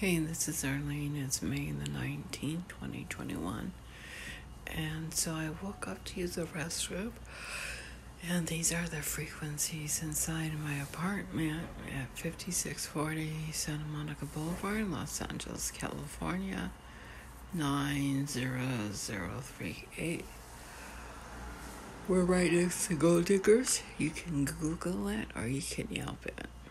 Hey, this is Arlene. It's May the 19th, 2021. And so I woke up to use the restroom. And these are the frequencies inside my apartment at 5640 Santa Monica Boulevard, Los Angeles, California, 90038. We're right next to Gold Diggers. You can Google it or you can Yelp it.